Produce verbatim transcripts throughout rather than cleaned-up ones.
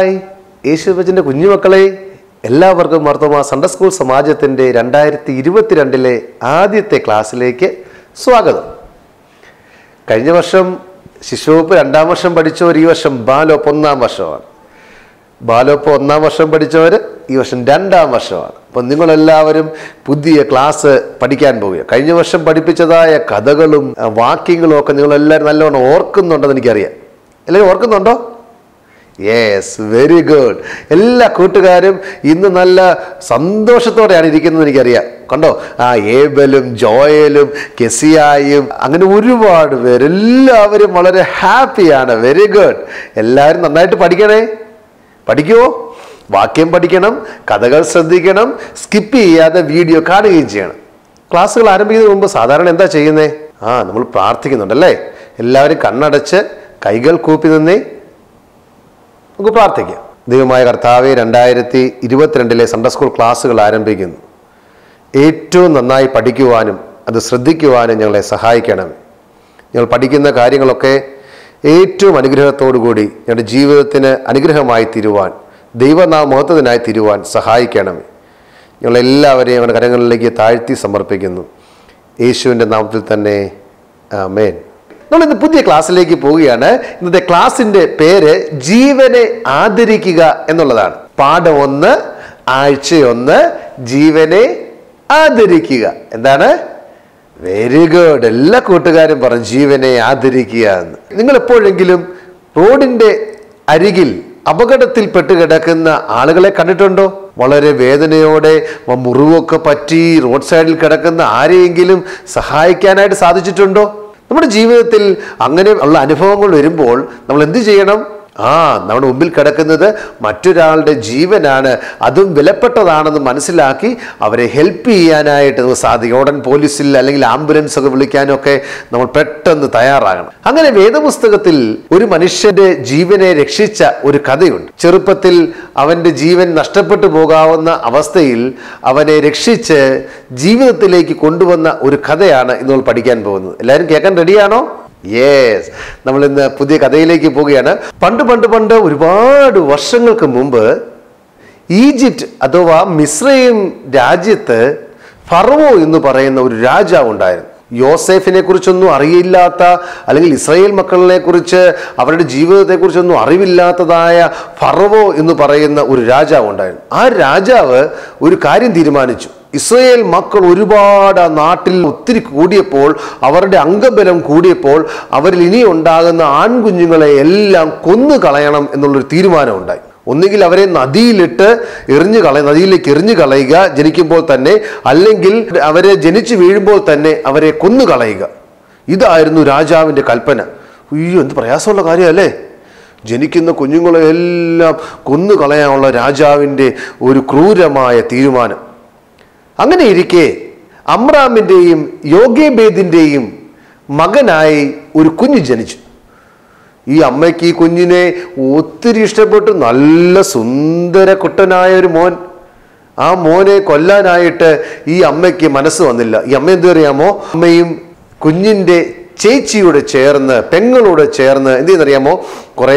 Hi യേശുവചൻ്റെ കുഞ്ഞുമക്കളെ, എല്ലാവർക്കും Mar Thoma Sunday school സമാജത്തിൻ്റെ രണ്ടായിരത്തി ഇരുപത്തിരണ്ടിലെ ആദ്യത്തെ ക്ലാസ്സിലേക്ക് സ്വാഗതം. കഴിഞ്ഞ വർഷം ശിശുവപ്പ് രണ്ടാം വർഷം പഠിച്ചവർ ഈ വർഷം ബാലോപ്പ് ഒന്നാം വർഷമാണ്. ബാലോപ്പ് ഒന്നാം വർഷം പഠിച്ചവർ ഈ വർഷം രണ്ടാം വർഷമാണ്. അപ്പം നിങ്ങളെല്ലാവരും പുതിയ ക്ലാസ് പഠിക്കാൻ പോവുക. കഴിഞ്ഞ വർഷം പഠിപ്പിച്ചതായ കഥകളും വാക്യങ്ങളും ഒക്കെ നിങ്ങളെല്ലാവരും നല്ലവണ്ണം ഓർക്കുന്നുണ്ടെന്ന് എനിക്കറിയാം. എല്ലാവരും ഓർക്കുന്നുണ്ടോ? Yes, very good. എല്ലാ കൂട്ടുകാരും ഇന്ന് നല്ല സന്തോഷത്തോടെയാണ് ഇരിക്കുന്നത് എനിക്കറിയാം. കണ്ടോ, ആ ഏബലും ജോയലും കെസിയായും അങ്ങനെ ഒരുപാട് പേര് എല്ലാവരും വളരെ ഹാപ്പിയാണ്. Very good. എല്ലാവരും നന്നായിട്ട് പഠിക്കണേ. പഠിക്കുമോ? വാക്യം പഠിക്കണം, കഥകൾ ശ്രദ്ധിക്കണം, സ്കിപ്പ് ചെയ്യാതെ വീഡിയോ കാണുകയും ചെയ്യണം. ക്ലാസ്സുകൾ ആരംഭിക്കുന്നതിന് മുമ്പ് സാധാരണ എന്താ ചെയ്യുന്നത്? ആ നമ്മൾ പ്രാർത്ഥിക്കുന്നുണ്ടല്ലേ. എല്ലാവരും കണ്ണടച്ച് കൈകൾ കൂപ്പി നിന്നേ നമുക്ക് പ്രാർത്ഥിക്കാം. ദൈവമായ കർത്താവെ, രണ്ടായിരത്തി ഇരുപത്തിരണ്ടിലെ സൺഡേ സ്കൂൾ ക്ലാസ്സുകൾ ആരംഭിക്കുന്നു. ഏറ്റവും നന്നായി പഠിക്കുവാനും അത് ശ്രദ്ധിക്കുവാനും ഞങ്ങളെ സഹായിക്കണം. ഞങ്ങൾ പഠിക്കുന്ന കാര്യങ്ങളൊക്കെ ഏറ്റവും അനുഗ്രഹത്തോടു കൂടി ഞങ്ങളുടെ ജീവിതത്തിന് അനുഗ്രഹമായി തീരുവാൻ, ദൈവനാമ മഹത്വത്തിനായി തീരുവാൻ സഹായിക്കണമേ. ഞങ്ങളെല്ലാവരെയും ഞങ്ങളുടെ കരങ്ങളിലേക്ക് താഴ്ത്തി സമർപ്പിക്കുന്നു. യേശുവിൻ്റെ നാമത്തിൽ തന്നെ ആമേൻ. നമ്മൾ ഇന്ന് പുതിയ ക്ലാസ്സിലേക്ക് പോവുകയാണ്. ഇന്നത്തെ ക്ലാസ്സിൻ്റെ പേര് ജീവനെ ആദരിക്കുക എന്നുള്ളതാണ്. പാഠം ഒന്ന്, ആഴ്ചയൊന്ന്, ജീവനെ ആദരിക്കുക. എന്താണ്? Very good. എല്ലാ കൂട്ടുകാരും പറഞ്ഞു ജീവനെ ആദരിക്കുക എന്ന്. നിങ്ങൾ എപ്പോഴെങ്കിലും റോഡിൻ്റെ അരികിൽ അപകടത്തിൽപ്പെട്ട് കിടക്കുന്ന ആളുകളെ കണ്ടിട്ടുണ്ടോ? വളരെ വേദനയോടെ മുറിവൊക്കെ പറ്റി റോഡ് സൈഡിൽ കിടക്കുന്ന ആരെയെങ്കിലും സഹായിക്കാനായിട്ട് സാധിച്ചിട്ടുണ്ടോ? നമ്മുടെ ജീവിതത്തിൽ അങ്ങനെ ഉള്ള അനുഭവങ്ങൾ വരുമ്പോൾ നമ്മൾ എന്ത് ചെയ്യണം? ആ നമ്മുടെ മുമ്പിൽ കിടക്കുന്നത് മറ്റൊരാളുടെ ജീവനാണ്, അതും വിലപ്പെട്ടതാണെന്ന് മനസ്സിലാക്കി അവരെ ഹെൽപ്പ് ചെയ്യാനായിട്ട് നമുക്ക് സാധിക്കും. ഉടൻ പോലീസിൽ അല്ലെങ്കിൽ ആംബുലൻസ് ഒക്കെ വിളിക്കാനൊക്കെ നമ്മൾ പെട്ടെന്ന് തയ്യാറാകണം. അങ്ങനെ വേദപുസ്തകത്തിൽ ഒരു മനുഷ്യന്റെ ജീവനെ രക്ഷിച്ച ഒരു കഥയുണ്ട്. ചെറുപ്പത്തിൽ അവൻ്റെ ജീവൻ നഷ്ടപ്പെട്ടു പോകാവുന്ന അവസ്ഥയിൽ അവനെ രക്ഷിച്ച് ജീവിതത്തിലേക്ക് കൊണ്ടുവന്ന ഒരു കഥയാണ് ഇന്ന് നമ്മൾ പഠിക്കാൻ പോകുന്നത്. എല്ലാവരും കേൾക്കാൻ റെഡിയാണോ? യെസ്, നമ്മൾ ഇന്ന് പുതിയ കഥയിലേക്ക് പോവുകയാണ്. പണ്ട് പണ്ട് പണ്ട് ഒരുപാട് വർഷങ്ങൾക്ക് മുമ്പ് ഈജിപ്റ്റ് അഥവാ മിസ്രൈം രാജ്യത്ത് ഫറവോ എന്ന് പറയുന്ന ഒരു രാജാവ് ഉണ്ടായിരുന്നു. യോസേഫിനെ കുറിച്ചൊന്നും അറിയില്ലാത്ത, അല്ലെങ്കിൽ ഇസ്രായേൽ മക്കളെ കുറിച്ച് അവരുടെ ജീവിതത്തെക്കുറിച്ചൊന്നും അറിവില്ലാത്തതായ ഫറവോ എന്ന് പറയുന്ന ഒരു രാജാവ് ഉണ്ടായിരുന്നു. ആ രാജാവ് ഒരു കാര്യം തീരുമാനിച്ചു. ഇസ്രായേൽ മക്കൾ ഒരുപാട് ആ നാട്ടിൽ ഒത്തിരി കൂടിയപ്പോൾ, അവരുടെ അംഗബലം കൂടിയപ്പോൾ അവരിൽ ഇനി ഉണ്ടാകുന്ന ആൺകുഞ്ഞുങ്ങളെ എല്ലാം കൊന്നു കളയണം എന്നുള്ളൊരു തീരുമാനം ഉണ്ടായി. ഒന്നുകിൽ അവരെ നദിയിലിട്ട് എറിഞ്ഞു കളയ നദിയിലേക്ക് എറിഞ്ഞു കളയുക ജനിക്കുമ്പോൾ തന്നെ, അല്ലെങ്കിൽ അവരെ ജനിച്ചു വീഴുമ്പോൾ തന്നെ അവരെ കൊന്നു കളയുക. ഇതായിരുന്നു രാജാവിൻ്റെ കൽപ്പന. അയ്യോ, എന്ത് പ്രയാസമുള്ള കാര്യമല്ലേ! ജനിക്കുന്ന കുഞ്ഞുങ്ങളെ എല്ലാം കൊന്നു കളയാനുള്ള രാജാവിൻ്റെ ഒരു ക്രൂരമായ തീരുമാനം. അങ്ങനെ ഇരിക്കെ അമ്രാമിൻ്റെയും യോഗേബേദിൻ്റെയും മകനായി ഒരു കുഞ്ഞ് ജനിച്ചു. ഈ അമ്മയ്ക്ക് ഈ കുഞ്ഞിനെ ഒത്തിരി ഇഷ്ടപ്പെട്ടു. നല്ല സുന്ദര കുട്ടനായ ഒരു മോൻ. ആ മോനെ കൊല്ലാനായിട്ട് ഈ അമ്മയ്ക്ക് മനസ്സ് വന്നില്ല. ഈ അമ്മ എന്ത് അറിയാമോ? അമ്മയും കുഞ്ഞിൻ്റെ ചേച്ചിയോട് ചേർന്ന്, പെങ്ങളോട് ചേർന്ന് എന്ത് ചെയ്യുന്നറിയാമോ? കുറേ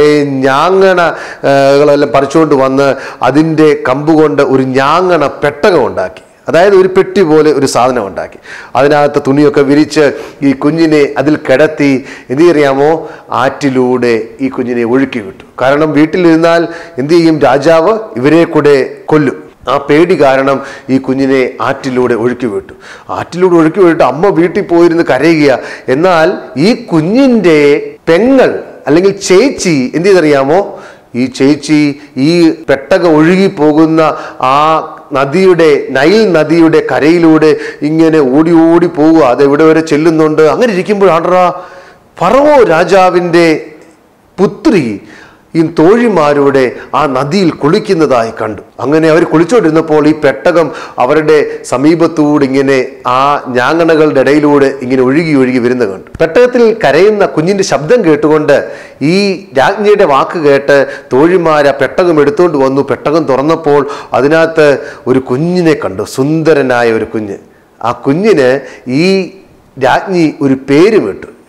ഞാങ്ങണകളെല്ലാം പറിച്ചുകൊണ്ട് വന്ന് അതിൻ്റെ കമ്പ് കൊണ്ട് ഒരു ഞാങ്ങണ പെട്ടകം ഉണ്ടാക്കി. അതായത് ഒരു പെട്ടി പോലെ ഒരു സാധനം ഉണ്ടാക്കി. അതിനകത്ത് തുണിയൊക്കെ വിരിച്ച് ഈ കുഞ്ഞിനെ അതിൽ കിടത്തി എന്ത് ചെയ്യാമോ? ആറ്റിലൂടെ ഈ കുഞ്ഞിനെ ഒഴുക്കി വിട്ടു. കാരണം വീട്ടിലിരുന്നാൽ എന്ത് ചെയ്യും? രാജാവ് ഇവരെ കൂടെ കൊല്ലും. ആ പേടി കാരണം ഈ കുഞ്ഞിനെ ആറ്റിലൂടെ ഒഴുക്കി വിട്ടു. ആറ്റിലൂടെ ഒഴുക്കി വിട്ടിട്ട് അമ്മ വീട്ടിൽ പോയിരുന്ന് കരയുക. എന്നാൽ ഈ കുഞ്ഞിൻ്റെ പെങ്ങൾ അല്ലെങ്കിൽ ചേച്ചി എന്ത് ചെയ്തറിയാമോ? ഈ ചേച്ചി ഈ പെട്ടകം ഒഴുകി പോകുന്ന ആ നദിയുടെ നൈൽ നദിയുടെ കരയിലൂടെ ഇങ്ങനെ ഓടി ഓടി പോവുക. അതെവിടെ വരെ ചെല്ലുന്നുണ്ട്. അങ്ങനെ ഇരിക്കുമ്പോഴാണോ ഫറവോ രാജാവിൻ്റെ പുത്രി ഈ തോഴിമാരുടെ ആ നദിയിൽ കുളിക്കുന്നതായി കണ്ടു. അങ്ങനെ അവർ കുളിച്ചുകൊണ്ടിരുന്നപ്പോൾ ഈ പെട്ടകം അവരുടെ സമീപത്തൂടെ ഇങ്ങനെ ആ ഞാങ്ങണകളുടെ ഇടയിലൂടെ ഇങ്ങനെ ഒഴുകി ഒഴുകി വരുന്ന കണ്ടു. പെട്ടകത്തിൽ കരയുന്ന കുഞ്ഞിൻ്റെ ശബ്ദം കേട്ടുകൊണ്ട് ഈ രാജ്ഞിയുടെ വാക്ക് കേട്ട് തോഴിമാർ ആ പെട്ടകം എടുത്തുകൊണ്ട് വന്നു. പെട്ടകം തുറന്നപ്പോൾ അതിനകത്ത് ഒരു കുഞ്ഞിനെ കണ്ടു, സുന്ദരനായ ഒരു കുഞ്ഞ്. ആ കുഞ്ഞിന് ഈ രാജ്ഞി ഒരു പേരും ഇട്ടു.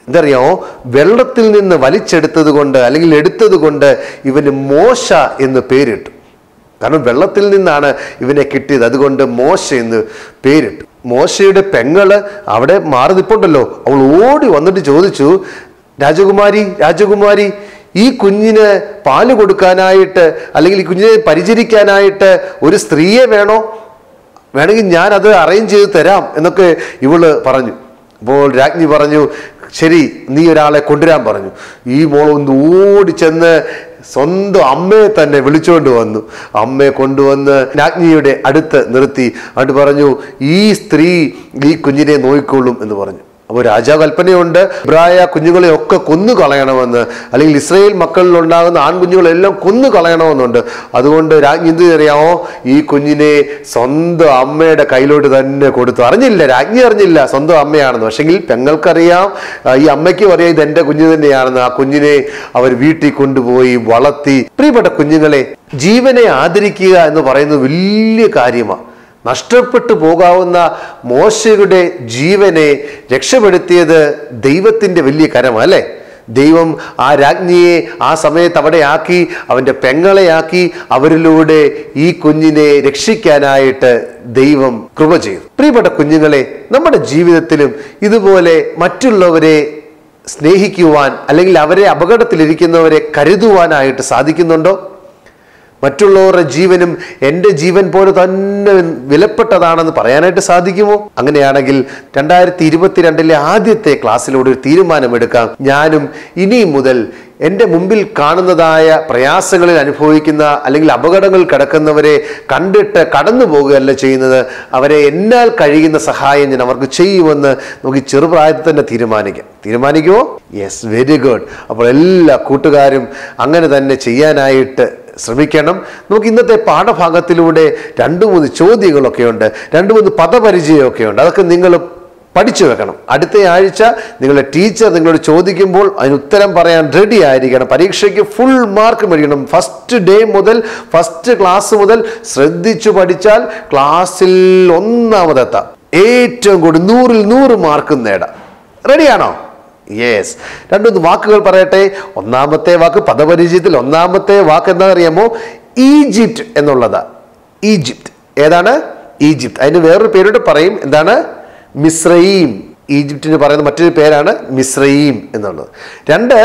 എന്തറിയാമോ? വെള്ളത്തിൽ നിന്ന് വലിച്ചെടുത്തത് കൊണ്ട് അല്ലെങ്കിൽ എടുത്തത് കൊണ്ട് ഇവന് മോശ എന്ന് പേരിട്ടു. കാരണം വെള്ളത്തിൽ നിന്നാണ് ഇവനെ കിട്ടിയത്, അതുകൊണ്ട് മോശ എന്ന് പേരിട്ടു. മോശയുടെ പെങ്ങള് അവിടെ മാറി നിൽപ്പുണ്ടല്ലോ, അവൾ ഓടി വന്നിട്ട് ചോദിച്ചു, രാജകുമാരി രാജകുമാരി ഈ കുഞ്ഞിന് പാല് കൊടുക്കാനായിട്ട് അല്ലെങ്കിൽ ഈ കുഞ്ഞിനെ പരിചരിക്കാനായിട്ട് ഒരു സ്ത്രീയെ വേണോ? വേണമെങ്കിൽ ഞാൻ അത് അറേഞ്ച് ചെയ്ത് തരാം എന്നൊക്കെ ഇവള് പറഞ്ഞു. അപ്പോൾ രാജ്ഞി പറഞ്ഞു, ശരി, നീ ഒരാളെ കൊണ്ടുവരാൻ പറഞ്ഞു. ഈ മോൾ ഒന്ന് ഓടിച്ചെന്ന് സ്വന്തം അമ്മയെ തന്നെ വിളിച്ചുകൊണ്ട് വന്നു. അമ്മയെ കൊണ്ടുവന്ന് രാജ്ഞിയുടെ അടുത്ത് നിർത്തി. എന്നിട്ട് പറഞ്ഞു, ഈ സ്ത്രീ ഈ കുഞ്ഞിനെ നോയിക്കൊള്ളും എന്ന് പറഞ്ഞു. അപ്പോൾ രാജാവ് കൽപ്പനയുണ്ട്, ഇബ്രായ കുഞ്ഞുങ്ങളെ ഒക്കെ കൊന്നു കളയണമെന്ന്, അല്ലെങ്കിൽ ഇസ്രായേൽ മക്കളിൽ ഉണ്ടാകുന്ന ആൺകുഞ്ഞുങ്ങളെല്ലാം കൊന്നു കളയണമെന്നുണ്ട്. അതുകൊണ്ട് രാജ്ഞി എന്ത് അറിയാമോ? ഈ കുഞ്ഞിനെ സ്വന്തം അമ്മയുടെ കയ്യിലോട്ട് തന്നെ കൊടുത്തു. അറിഞ്ഞില്ല, രാജ്ഞി അറിഞ്ഞില്ല സ്വന്തം അമ്മയാണെന്ന്. പക്ഷെങ്കിൽ പെങ്ങൾക്കറിയാം, ഈ അമ്മയ്ക്കും അറിയാം ഇത് എൻ്റെ കുഞ്ഞ് തന്നെയാണെന്ന്. ആ കുഞ്ഞിനെ അവർ വീട്ടിൽ കൊണ്ടുപോയി വളർത്തി. പ്രിയപ്പെട്ട കുഞ്ഞുങ്ങളെ, ജീവനെ ആദരിക്കുക എന്ന് പറയുന്നത് വലിയ കാര്യമാണ്. നഷ്ടപ്പെട്ടു പോകാവുന്ന മോശയുടെ ജീവനെ രക്ഷപ്പെടുത്തിയത് ദൈവത്തിൻ്റെ വലിയ കരമാണ്, അല്ലേ? ദൈവം ആ രാജ്ഞിയെ ആ സമയത്ത് അവിടെ ആക്കി, അവൻ്റെ പെങ്ങളെ ആക്കി, അവരിലൂടെ ഈ കുഞ്ഞിനെ രക്ഷിക്കാനായിട്ട് ദൈവം കൃപ ചെയ്തു. പ്രിയപ്പെട്ട കുഞ്ഞുങ്ങളെ, നമ്മുടെ ജീവിതത്തിലും ഇതുപോലെ മറ്റുള്ളവരെ സ്നേഹിക്കുവാൻ അല്ലെങ്കിൽ അവരെ അപകടത്തിലിരിക്കുന്നവരെ കരുതുവാനായിട്ട് സാധിക്കുന്നുണ്ടോ? മറ്റുള്ളവരുടെ ജീവനും എൻ്റെ ജീവൻ പോലെ തന്നെ വിലപ്പെട്ടതാണെന്ന് പറയാനായിട്ട് സാധിക്കുമോ? അങ്ങനെയാണെങ്കിൽ രണ്ടായിരത്തി ഇരുപത്തിരണ്ടിലെ ആദ്യത്തെ ക്ലാസ്സിലൂടെ ഒരു തീരുമാനമെടുക്കാം. ഞാനും ഇനി മുതൽ എൻ്റെ മുമ്പിൽ കാണുന്നതായ പ്രയാസങ്ങളിൽ അനുഭവിക്കുന്ന അല്ലെങ്കിൽ അപകടങ്ങൾ കിടക്കുന്നവരെ കണ്ടിട്ട് കടന്നു പോകുകയല്ല ചെയ്യുന്നത്, അവരെ എന്നാൽ കഴിയുന്ന സഹായം ഞാൻ അവർക്ക് ചെയ്യുമെന്ന് നമുക്ക് ചെറുപ്രായത്തിൽ തന്നെ തീരുമാനിക്കാം. തീരുമാനിക്കുമോ? Yes, very good. അപ്പോൾ എല്ലാ കൂട്ടുകാരും അങ്ങനെ തന്നെ ചെയ്യാനായിട്ട് ശ്രമിക്കണം. നമുക്ക് ഇന്നത്തെ പാഠഭാഗത്തിലൂടെ രണ്ട് മൂന്ന് ചോദ്യങ്ങളൊക്കെ ഉണ്ട്, രണ്ട് മൂന്ന് പദപരിചയമൊക്കെ ഉണ്ട്. അതൊക്കെ നിങ്ങൾ പഠിച്ചു വെക്കണം. അടുത്ത ആഴ്ച നിങ്ങളുടെ ടീച്ചർ നിങ്ങളോട് ചോദിക്കുമ്പോൾ അതിന് ഉത്തരം പറയാൻ റെഡി ആയിരിക്കണം. പരീക്ഷയ്ക്ക് ഫുൾ മാർക്ക് മേടിക്കണം. ഫസ്റ്റ് ഡേ മുതൽ, ഫസ്റ്റ് ക്ലാസ് മുതൽ ശ്രദ്ധിച്ചു പഠിച്ചാൽ ക്ലാസ്സിൽ ഒന്നാമതെത്താം. ഏറ്റവും കൂടുതൽ നൂറിൽ നൂറ് മാർക്കും നേടാം. റെഡിയാണോ? യെസ്. രണ്ടൊന്ന് വാക്കുകൾ പറയട്ടെ. ഒന്നാമത്തെ വാക്ക് പദപരിചയത്തിൽ ഒന്നാമത്തെ വാക്ക് എന്താ അറിയാമോ? ഈജിപ്റ്റ് എന്നുള്ളതാ. ഈജിപ്റ്റ് ഏതാണ്? ഈജിപ്റ്റ്. അതിന് വേറൊരു പേരോട് പറയും. എന്താണ്? മിസ്രയീം. ഈജിപ്റ്റിന് പറയുന്ന മറ്റൊരു പേരാണ് മിസ്രയീം എന്നുള്ളത്. രണ്ട്,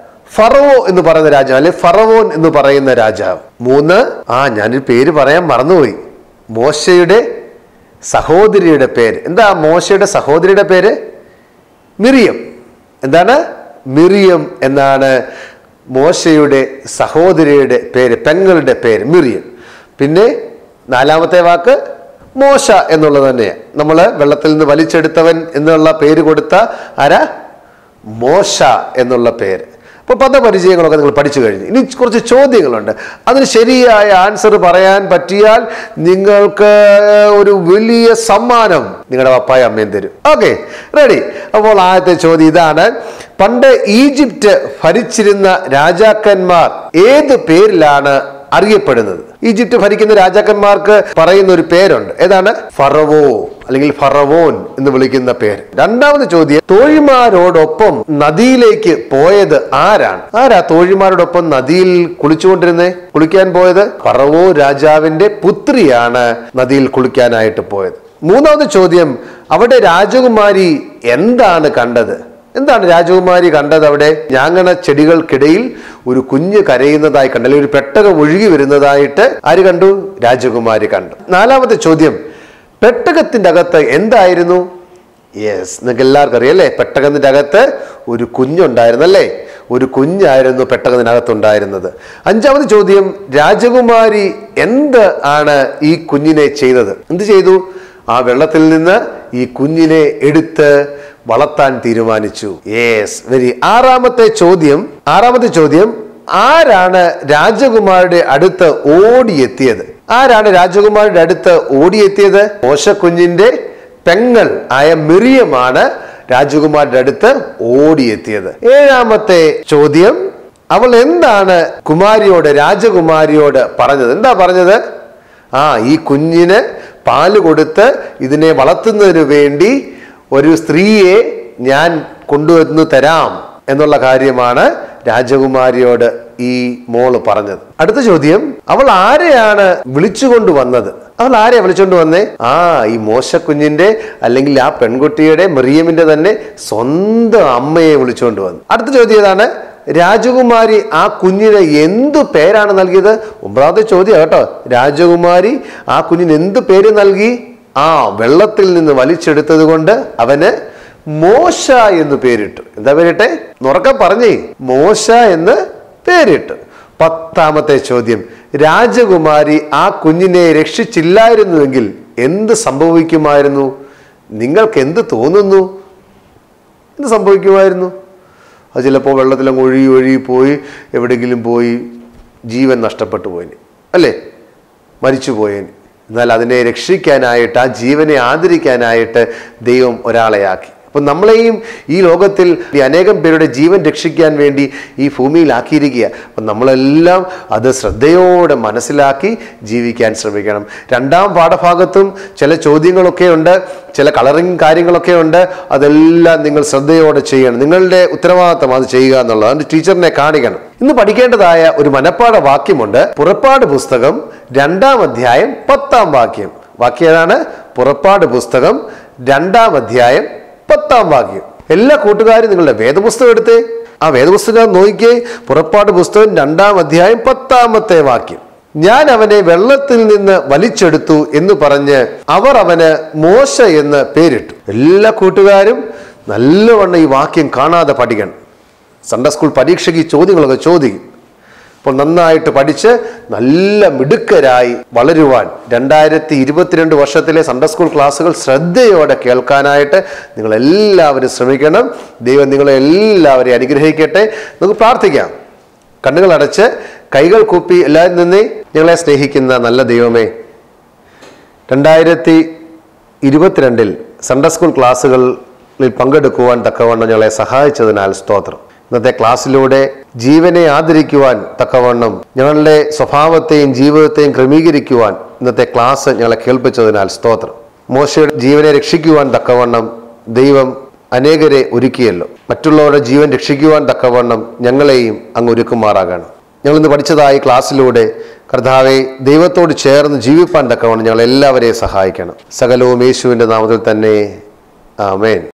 ഫറവോ എന്ന് പറയുന്ന രാജാവ്, അല്ലെ ഫറവോൻ എന്ന് പറയുന്ന രാജാവ്. മൂന്ന്, ആ ഞാനൊരു പേര് പറയാൻ മറന്നുപോയി, മോശയുടെ സഹോദരിയുടെ പേര്. എന്താ മോശയുടെ സഹോദരിയുടെ പേര്? മിറിയം. എന്താണ്? മിറിയം എന്നാണ് മോശയുടെ സഹോദരിയുടെ പേര്, പെങ്ങളുടെ പേര് മിറിയം. പിന്നെ നാലാമത്തെ വാക്ക് മോശ എന്നുള്ളത് തന്നെയാണ്. നമ്മൾ വെള്ളത്തിൽ നിന്ന് വലിച്ചെടുത്തവൻ എന്നുള്ള പേര് കൊടുത്ത ആരാ? മോശ എന്നുള്ള പേര്. അപ്പോൾ പദപരിചയങ്ങളൊക്കെ നിങ്ങൾ പഠിച്ചു കഴിഞ്ഞു. ഇനി കുറച്ച് ചോദ്യങ്ങളുണ്ട്. അതിന് ശരിയായ ആൻസർ പറയാൻ പറ്റിയാൽ നിങ്ങൾക്ക് ഒരു വലിയ സമ്മാനം നിങ്ങളുടെ പപ്പായ അമ്മയും തരും. Okay, ready? അപ്പോൾ ആദ്യത്തെ ചോദ്യം ഇതാണ്. പണ്ട് ഈജിപ്റ്റ് ഭരിച്ചിരുന്ന രാജാക്കന്മാർ ഏത് പേരിലാണ് അറിയപ്പെടുന്നത്? ഈജിപ്റ്റ് ഭരിക്കുന്ന രാജാക്കന്മാർക്ക് പറയുന്ന ഒരു പേരുണ്ട്. ഏതാണ്? ഫറവോ അല്ലെങ്കിൽ ഫറവോൻ എന്ന് വിളിക്കുന്ന പേര്. രണ്ടാമത്തെ ചോദ്യം, തോഴിമാരോടൊപ്പം നദിയിലേക്ക് പോയത് ആരാണ്? ആരാ തോഴിമാരോടൊപ്പം നദിയിൽ കുളിച്ചുകൊണ്ടിരുന്നേ? കുളിക്കാൻ പോയത് ഫറവോ രാജാവിന്റെ പുത്രിയാണ് നദിയിൽ കുളിക്കാനായിട്ട് പോയത്. മൂന്നാമത്തെ ചോദ്യം, അവിടെ രാജകുമാരി എന്താണ് കണ്ടത്? എന്താണ് രാജകുമാരി കണ്ടത്? അവിടെ ഞാങ്ങണ ചെടികൾക്കിടയിൽ ഒരു കുഞ്ഞ് കരയുന്നതായി കണ്ടു, അല്ലെങ്കിൽ ഒരു പെട്ടകം ഒഴുകി വരുന്നതായിട്ട് ആര് കണ്ടു? രാജകുമാരി കണ്ടു. നാലാമത്തെ ചോദ്യം, പെട്ടകത്തിന്റെ അകത്ത് എന്തായിരുന്നു? യെസ്, നിങ്ങൾക്ക് എല്ലാവർക്കും അറിയാം അല്ലേ? പെട്ടകത്തിന്റെ അകത്ത് ഒരു കുഞ്ഞുണ്ടായിരുന്നല്ലേ? ഒരു കുഞ്ഞായിരുന്നു പെട്ടകത്തിനകത്തുണ്ടായിരുന്നത്. അഞ്ചാമത്തെ ചോദ്യം, രാജകുമാരി എന്ത് ആണ് ഈ കുഞ്ഞിനെ ചെയ്തത്? എന്ത് ചെയ്തു? ആ വെള്ളത്തിൽ നിന്ന് ഈ കുഞ്ഞിനെ എടുത്ത് വളർത്താൻ തീരുമാനിച്ചു. Yes, very. ആറാമത്തെ ചോദ്യം ആറാമത്തെ ചോദ്യം ആരാണ് രാജകുമാരുടെ അടുത്ത് ഓടിയെത്തിയത്? ആരാണ് രാജകുമാരുടെ അടുത്ത് ഓടിയെത്തിയത്? മോശക്കുഞ്ഞിന്റെ പെങ്ങൾ ആയ മിറിയമാണ് രാജകുമാരുടെ അടുത്ത് ഓടിയെത്തിയത്. ഏഴാമത്തെ ചോദ്യം, അവൾ എന്താണ് കുമാരിയോട് രാജകുമാരിയോട് പറഞ്ഞത്? എന്താ പറഞ്ഞത്? ആ ഈ കുഞ്ഞിന് പാല് കൊടുത്ത് ഇതിനെ വളർത്തുന്നതിന് വേണ്ടി ഒരു സ്ത്രീയെ ഞാൻ കൊണ്ടുവന്ന് തരാം എന്നുള്ള കാര്യമാണ് രാജകുമാരിയോട് ഈ മോള് പറഞ്ഞത്. അടുത്ത ചോദ്യം, അവൾ ആരെയാണ് വിളിച്ചുകൊണ്ട് വന്നത്? അവൾ ആരെയാ വിളിച്ചുകൊണ്ട് വന്നേ? ആ ഈ മോശക്കുഞ്ഞിന്റെ അല്ലെങ്കിൽ ആ പെൺകുട്ടിയുടെ മറിയമിന്റെ തന്നെ സ്വന്തം അമ്മയെ വിളിച്ചുകൊണ്ട് വന്നു. അടുത്ത ചോദ്യം ഏതാണ്? രാജകുമാരി ആ കുഞ്ഞിന് എന്തു പേരാണ് നൽകിയത്? ഒമ്പതാമത്തെ ചോദ്യം കേട്ടോ. രാജകുമാരി ആ കുഞ്ഞിന് എന്ത് പേര് നൽകി? ആ വെള്ളത്തിൽ നിന്ന് വലിച്ചെടുത്തത് കൊണ്ട് അവന് മോശ എന്ന് പേരിട്ടു. എന്താ പേരിട്ടെ? ഉറക്കെ പറഞ്ഞേ, മോശ എന്ന് പേരിട്ടു. പത്താമത്തെ ചോദ്യം, രാജകുമാരി ആ കുഞ്ഞിനെ രക്ഷിച്ചില്ലായിരുന്നുവെങ്കിൽ എന്ത് സംഭവിക്കുമായിരുന്നു? നിങ്ങൾക്ക് എന്ത് തോന്നുന്നു? എന്ത് സംഭവിക്കുമായിരുന്നു? അത് ചിലപ്പോൾ വെള്ളത്തിലങ്ങ് ഒഴുകി ഒഴുകി പോയി എവിടെയെങ്കിലും പോയി ജീവൻ നഷ്ടപ്പെട്ടു പോയിന്, അല്ലേ? മരിച്ചു പോയേന്. എന്നാൽ അതിനെ രക്ഷിക്കാനായിട്ട്, ആ ജീവനെ ആദരിക്കാനായിട്ട് ദൈവം ഒരാളെ ആക്കി. അപ്പം നമ്മളെയും ഈ ലോകത്തിൽ ഈ അനേകം പേരുടെ ജീവൻ രക്ഷിക്കാൻ വേണ്ടി ഈ ഭൂമിയിലാക്കിയിരിക്കുക. അപ്പം നമ്മളെല്ലാം അത് ശ്രദ്ധയോടെ മനസ്സിലാക്കി ജീവിക്കാൻ ശ്രമിക്കണം. രണ്ടാം പാഠഭാഗത്തും ചില ചോദ്യങ്ങളൊക്കെ ഉണ്ട്, ചില കളറിങ് കാര്യങ്ങളൊക്കെ ഉണ്ട്. അതെല്ലാം നിങ്ങൾ ശ്രദ്ധയോടെ ചെയ്യണം. നിങ്ങളുടെ ഉത്തരവാദിത്തം അത് ചെയ്യുക എന്നുള്ളത്. അതിന് ടീച്ചറിനെ കാണിക്കണം. ഇന്ന് പഠിക്കേണ്ടതായ ഒരു മനപ്പാഠ വാക്യമുണ്ട്. പുറപ്പാട് പുസ്തകം രണ്ടാം അധ്യായം പത്താം വാക്യം. വാക്യം ഏതാണ്? പുറപ്പാട് പുസ്തകം രണ്ടാം അധ്യായം പത്താം വാക്യം. എല്ലാ കൂട്ടുകാരും നിങ്ങളുടെ വേദപുസ്തകം എടുത്തേ. ആ വേദപുസ്തകം നോക്കിയേ. പുറപ്പാട് പുസ്തകം രണ്ടാം അധ്യായം പത്താമത്തെ വാക്യം. ഞാൻ അവനെ വെള്ളത്തിൽ നിന്ന് വലിച്ചെടുത്തു എന്ന് പറഞ്ഞ് അവർ അവന് മോശ എന്ന് പേരിട്ടു. എല്ലാ കൂട്ടുകാരും നല്ലവണ്ണം ഈ വാക്യം കാണാതെ പഠിക്കണം. സൺഡേ സ്കൂൾ പരീക്ഷയ്ക്ക് ഈ ചോദ്യങ്ങളൊക്കെ ചോദിക്കും. അപ്പോൾ നന്നായിട്ട് പഠിച്ച് നല്ല മിടുക്കരായി വളരുവാൻ രണ്ടായിരത്തി ഇരുപത്തിരണ്ട് വർഷത്തിലെ സൺഡേ സ്കൂൾ ക്ലാസ്സുകൾ ശ്രദ്ധയോടെ കേൾക്കാനായിട്ട് നിങ്ങളെല്ലാവരും ശ്രമിക്കണം. ദൈവം നിങ്ങളെ എല്ലാവരെയും അനുഗ്രഹിക്കട്ടെ. നമുക്ക് പ്രാർത്ഥിക്കാം. കണ്ണുകൾ അടച്ച് കൈകൾ കൂപ്പി എല്ലാവരും നിന്നേ. ഞങ്ങളെ സ്നേഹിക്കുന്ന നല്ല ദൈവമേ, രണ്ടായിരത്തി ഇരുപത്തിരണ്ടിൽ സൺഡേ സ്കൂൾ ക്ലാസ്സുകളിൽ പങ്കെടുക്കുവാൻ തക്കവണ്ണം ഞങ്ങളെ സഹായിച്ചതിനാൽ സ്തോത്രം. ഇന്നത്തെ ക്ലാസ്സിലൂടെ ജീവനെ ആദരിക്കുവാൻ തക്കവണ്ണം ഞങ്ങളുടെ സ്വഭാവത്തെയും ജീവിതത്തെയും ക്രമീകരിക്കുവാൻ ഇന്നത്തെ ക്ലാസ് ഞങ്ങളെ കേൾപ്പിച്ചതിനാൽ സ്തോത്രം. മോശയുടെ ജീവനെ രക്ഷിക്കുവാൻ തക്കവണ്ണം ദൈവം അനേകരെ ഒരുക്കിയല്ലോ. മറ്റുള്ളവരുടെ ജീവൻ രക്ഷിക്കുവാൻ തക്കവണ്ണം ഞങ്ങളെയും അങ്ങ് ഒരുക്കുമാറാകണം. ഞങ്ങളിന്ന് പഠിച്ചതായി ക്ലാസ്സിലൂടെ കർത്താവെ, ദൈവത്തോട് ചേർന്ന് ജീവിപ്പാൻ തക്കവണ്ണം ഞങ്ങൾ എല്ലാവരെയും സഹായിക്കണം. സകലവും യേശുവിൻ്റെ നാമത്തിൽ തന്നെ. ആമേൻ.